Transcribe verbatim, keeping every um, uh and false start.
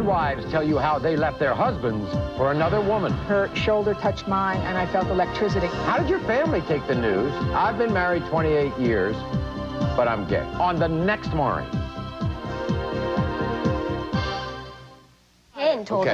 wives tell you how they left their husbands for another woman. Her shoulder touched mine, and I felt electricity. How did your family take the news? I've been married twenty-eight years, but I'm gay. On the next Maury. Told Okay.